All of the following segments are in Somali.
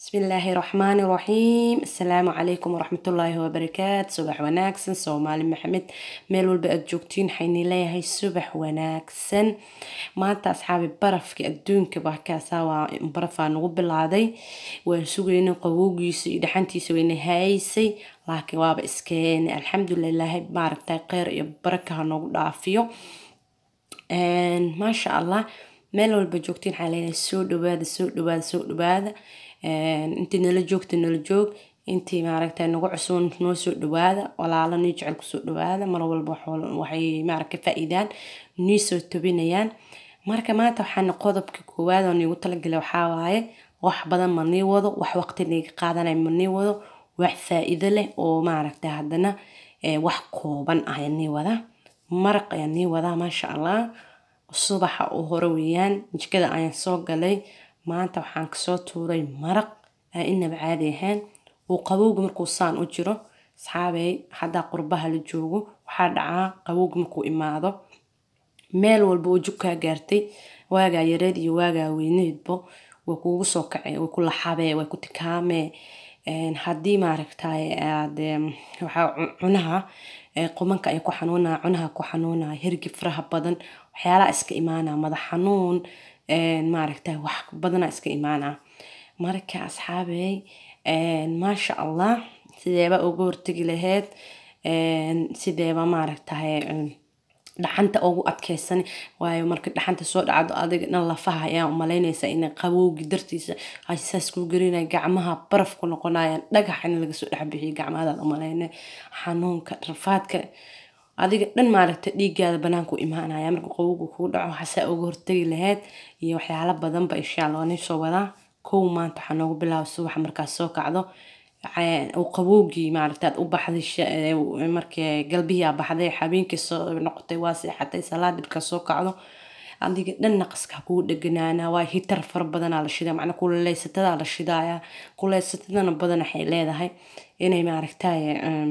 بسم الله الرحمن الرحيم. السلام عليكم ورحمة الله وبركاته. صباح وناكسن سومالي محمد ميل والبقى جوجتين حيني ليا هاي صباح وناكسن ما انت أصحابي برف كأدون كبحكا سوا برفا نغب العادي وسوينا قووقي سيدي حنتي سوينا هايسي لكن وابا اسكين الحمد لله بارك تاقير بركة هنوغ دافيو ما شاء الله meel walba joogtiin xalayna soo dhawaada intii nala joog intii maaragtay nagu cusub noo soo dhawaada walaalo ni jecel ku soo dhawaada mar walba waxay maaragtay faa'iidaan ni soo tobinayaan marka maanta waxaan qodobka koowaad oo nigu talagalay waxa waaye wax badan ma nii wado wax waqti niga qaadanay ma nii wado wax faa'iido leh oo maaragtay hadana wax kooban ah nii wada maraq nii wada ma sha Allah subaxa oo hore weeyaan jikada ayaan soo galay maanta waxaan ka soo tuuray maraq inaba caadi ahaan oo qabowga markuu saan u jiro asxaabay hadda qurbaha la joogo waxa dhacaa qabowga markuu imaado meel walba oo jukka gaartay waaga yareed iyo waaga weyneedbo waa kugu soo kacay waa ku laxabay waa ku tikaamay haddii maaragtay waxa cunaha qumanka ay ku xanuunaa cunaha ku xanuunaa hirgib faraha badan waxyaalaha iska imaana madax xanuun maaragtay wax badan iska imaana marka asxaabay ma sha Allah sideeba ugu hortagi lahayd sideeba maaragtay dhaxanta ugu adkeysan waayo marka dhaxanta soo dhacdo adiga dhan lafaha ayaa u maleynaysa in qabowgi dartiisa haysaas ku garinay gacmaha baraf ku noqonayaan dhagax in laga soo dhaxbixiyo gacmahada u maleynay xanuunka rafaadka adiga dhan maaragtay dhiiggaada banaanku imaanaya marka qabowgu ku dhaco xasaa ugu hortagi lahayd iyo waxyaalo badan ba insha Allah ni soo wada kow maanta waxaan ugu bilaabo subax markaas soo kacdo oo qabowgi maaragtay u baxday markii galbiya baxday habeenkii soo noqotay waa seexatay salaadka soo kacdo adiga dhan naqaska ku dhaganaana waa hitar far badan la shiday macna kuleysatada la shidaaya kuleysatadana badan waxay leedahay inay maaragtay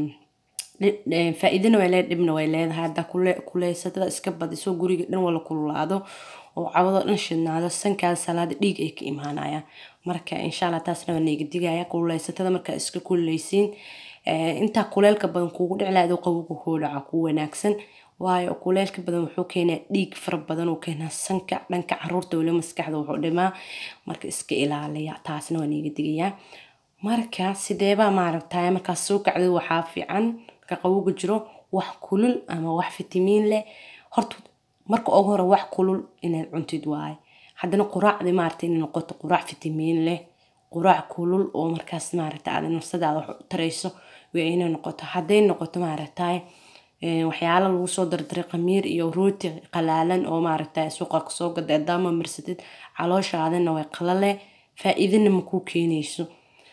faa'iidana way leedahay dibna way leedahay hadda kuleysatada iska badiso guriga dhan wala kululaado oo cawdo dhan shidnaado sanka salaad dhiig ay ka imaanayaan marka insha Allah taasna waan iga digaya kuleysatada marka iska kuleysiin inta kuleelka badan kugu dhiclaado qabowga ku dhaca ku wanaagsan waayo kuleelka badan wuxuu keenaa dhiig far badan oo keena sanka dhanka caruurta wali maskaxda wuxuu dhimaa marka iska ilaaliya taasna waan iga digaya marka sideeba maaragtay marka soo kacdo waxa fiican ka qabowga jiro wax kulul ama wax fitamiin leh horta marka ugu hore wax kulul inaad cuntid waay haddana quraacdi maartay in noqoto quraac fitamiin leh quraac kulul oo markaas maartay aad nafsadaada wax tarayso way inay noqoto haday noqoto maartay waxyaalo lagu soo dardaray qamiir iyo rooti qalaalan oo maartay suuqa ka soo gaday daama marsadid calooshaadana way qalale faa'iidana ma ku keenayso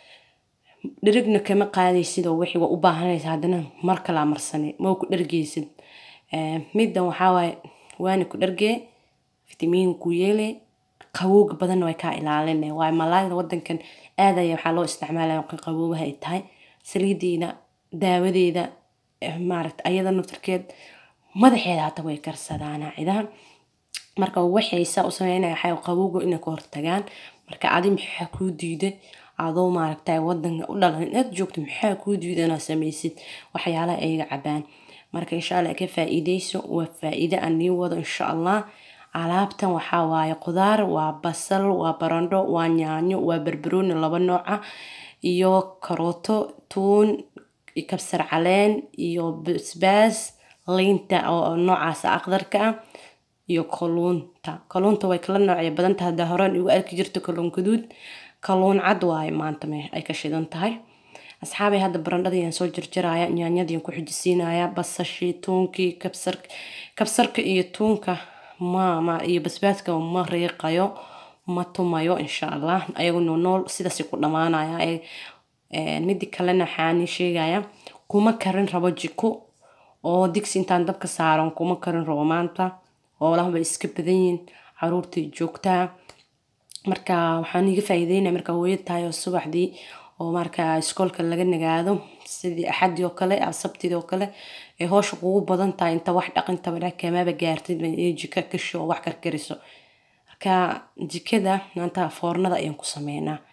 dirigna kama qaadaysid oo wixii u baahanaysa haddana mar kala marsanay ma ku dhargeysid middan waxa waay waana ku dhargee fitamiin ku yeelay qabowga badan way ka ilaalinay waay malaayda wadankan aad ayaa waxa loo isticmaalaa qabowga ay tahay saliideena daawadeeda maaragtay ayada naftirkeed madaxeeda hata way karsadaana ciidaha marka waxay u sameynayaan waxay qabowga inay ka hortagaan marka aadi maxaa ku diiday adoo maaragtay wadanka u dhalan inaad joogto maxaa ku diiday inaad sameysid waxyaalaha ay cabaan marka insha Allah ka faa'iideyso waa faa'iido aan wado insha Allah alaabtan waxa waaye qudaar waa basal waa barandho waa yaanyo waa barbarooni laba nooc ah iyo karooto tuun kabsar caleen iyo basbaas liinta oo noocaas aqdarka iyo kalluunta way kala noocyo badan tahay hada horaan ugu arki jirto kalluun gaduud kalluun cad waay maanta ay ka shidan tahay asxaabay hadda barandhadii soo jarjaraya yaanyadii ku xijisiinaya basashii tuunkii kabsarka iyo tuunka ma iyo basbaaska ma reeqayo ma tumayo insha Allah ayagu nool sidaas ku dhamaanaya mid kalena xaani sheegaya kuma karin rabo jiko oo digsi intaan dabka saaran kuma karin rabo maanta oo lahayn iska badanyiin caruurtii joogtaa marka waxaan iga faa'iideynaa marka hooyada tahay subaxdii oo marka iskoolka laga nagaado sidii axad oo kale sabtida oo kale hoosh ugu badan tahay inta wax dhaqanta wada kama gaartid jika ka soo wax karkariso marka jikada maanta foornada ayaan ku sameeynaa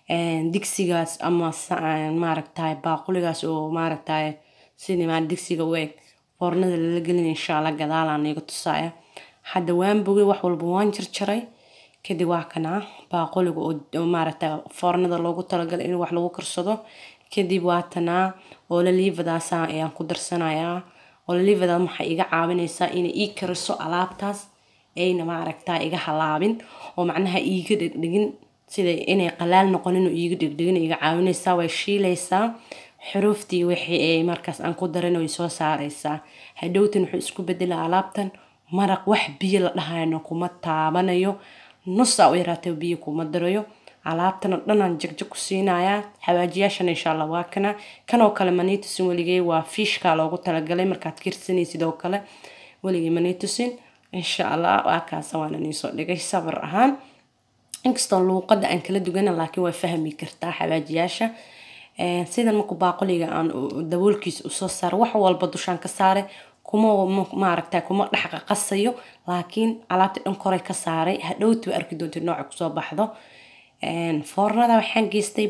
digsigaas ama maaragtay baaquligaas oo maaragtay sidii digsiga u eg foornada lala gelin insha Allah gadaalaan iga tusaya. hadda waan bogay wax walba waan jarjaray kadib waa kana baaquliga oo maaragtay foornada loogu talagalay in wax lagu karsado kadib waa tanaa oo la liivadaas ayaan ku darsanayaa oo la liivada maxay iga caawinaysaa inay ii kariso alaabtaas ayna maaragtay iga halaabin oo macnaha iiga dhigdhigin sida inay qalaal noqonin oo iiga dhigdhigin iga caawinaysaa way shiilaysaa xuruftii wixii ay markaas aan ku darin way soo saaraysaa hadhowtan wuxuu isku bedelaa alaabtan maraq wax biyo la dhahayno kuma taabanayo nus u yaraatay biyo kuma darayo alaabtan dhan aan jagjag ku siinayaa xawaajiyaashan insha Allah waa kanoo kale manitusin waligay waa fishka loogu talagalay markaad kirsanaysid oo kale waligay manitusin insha Allah waa kaas waan inoo soo dhigay sabar ahaan inkastoo luuqada aan kala duwana laakiin way fahmi kartaa xawaajiyaasha sidan markuu baaquliga aan daboolkiisa u soo saaro wax walba dushaan ka saare kuma maaragtay kuma dhaxqa qasayo laakiin alaabta dhan koray ka saaray hadhowtu arki doonto nooca ku soo baxdo foornada waxaan geystay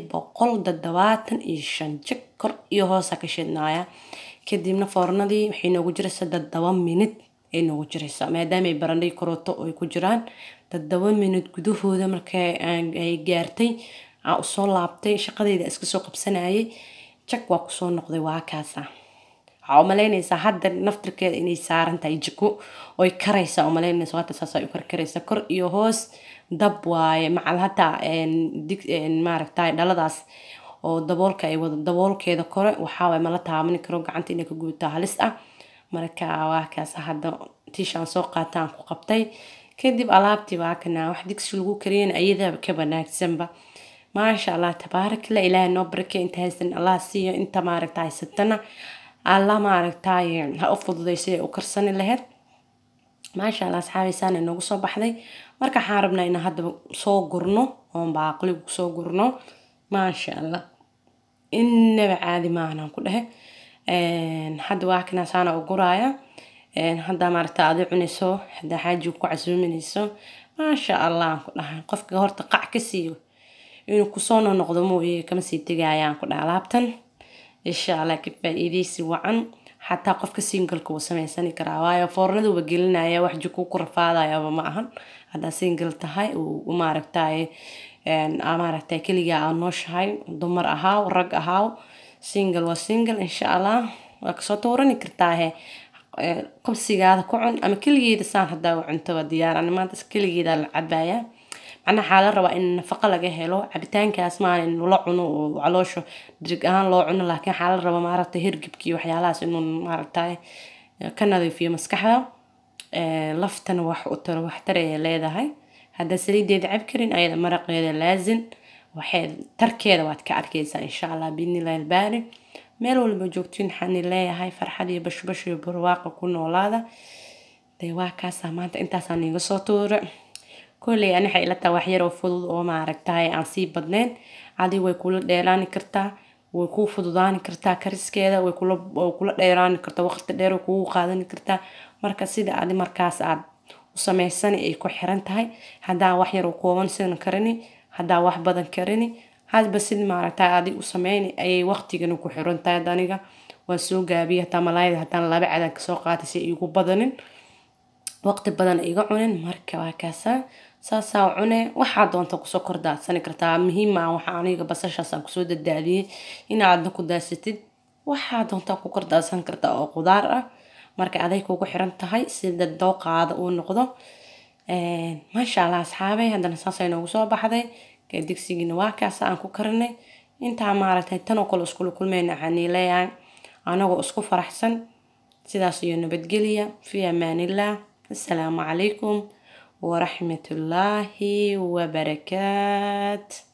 175 jik kor iyo hoos ka shidnaaya kadibna foornadii waxay noogu jiraysaa 7 minute ay noogu jiraysaa maadaama ay baranday karooto oo ay ku jiraan 7 minute gudahooda markay ay gaartay aan soo laabtay shaqadeyda iska soo qabsanayay jak waa ku soo noqday waa kaasa waxaa umaleynaysaa hadda naftirkeeda inay saaran tahay jiko oy karaysaa umaleynaysaa waata saas ay u karkaraysaa kor iyo hoos dab waaye macal hataa maaragtay dhaladaas oo daboolka ay wada daboolkeeda kore waxaa waay mala taaban karo gacanta inay ka gubto halis ah marka waa kaas hadda tiishaan soo qaataan ku qabtay kadib alaabtii waa kana wax digsi lagu kariyeen ayada ka wanaagsanba ما شاء الله تبارك الله إله نبرك أنت هسن الله سي أنت ما ركتاي ستنا الله ما ركتاي هأفضل ذي شيء وكرسن لهاد ما شاء الله أصحابي سنة إنه صباح ذي مركا حاربنا إن هذا صوغرنو هم بعقلي صوغرنو ما شاء الله إن عادي معنا كله حد واحد سنة وقرايا حد ما رتاضي عنيسو حد حاجة وكعزو منيسو ما شاء الله كله قف جهر تقع كسيو inuu ku soo noqdo mooyee kama sii tagayaan ku dhaalaabtan insha Allah ka faa'iideysi wacan hatta qofka single-ka uu sameeysan karaa waayo foornadu wa gelinaya wax jiko ku rafaadaya ma ahan hada single tahay oo maaragtay maaragtay kaliya aan nooshahay dumar ahaa rag ahaa single wa single insha Allah waa ka soo tooran kartaa qabsigaada ku cun ama kaligeeda saan hada u cunto diyaar aan maanta kaligeeda la cabaya أنا حالة روا إن فقط لقى هلو عبتان كاسمان إنه لعنه وعلوشه درج لو عنه لكن حالة روا ما عرفت هرجب كي وحيالاس إنه ما عرفتها كان ذي في مسكحة لفتن وحتري ليدا هاي هذا سريد يدعب كرين أيضا مرق هذا لازم وحيد تركي هذا واتك عركيزة إن شاء الله بإذن الله الباري ميلو الموجودين حني الله هاي فرحة دي بش برواق كنا ولادا دي واكاسا ما أنت ساني قصوتور كلي أنا حيلتها وحيرة وفضل وما ركتها عن سيب بدنين عادي ويكون ديراني كرتا ويكون فضلاني كرتا كريس كذا ويكون ديراني كرتا وقت دير ويكون قادني كرتا مركز سيدا عادي مركز عاد وسمع سنة يكون حرنتها هذا وحيرة وكون سنة كرني هذا واحد بدن كرني هذا بس اللي ما ركتها عادي وسمعني أي وقت يجنو كحرنتها دانيجا والسوق بيها تملاي هتا لا بعد كسوقات سي يكون بدنين وقت بدن إيجا عنين مركز وكاسا ساسا وعنا waxaa doonta ku soo kordhaadsan kartaa muhiim ah waxa aniga basashaas ku soo dadaaliyay in aad ku daasatid waxaa doonta ku kordhaadsan kartaa oo qudaar ah marka aday kugu xiran tahay sida dooqaada uu noqdo ma sha Allah asxaabay hadana saasay noogu soo baxday ka digsigina waa kaas aan ku karinay inta maaragtay tan oo kale isku kulmeena xaniilayaan anagoo isku faraxsan sidaas iyo nabadgeliya fi amaanillah assalaamu calaykum ورحمة الله وبركاته.